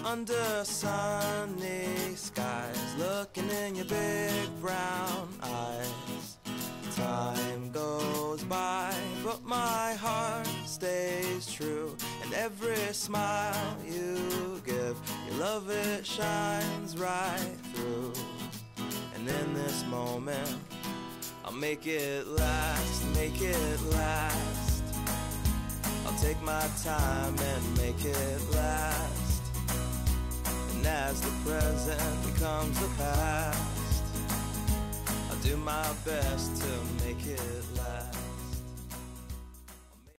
under sunny skies, looking in your big brown eyes. Time goes by, but my heart stays true, and every smile you give, your love, it shines right through. And in this moment, I'll make it last, make it last. I'll take my time and make it last. And as the present becomes the past, I'll do my best to make it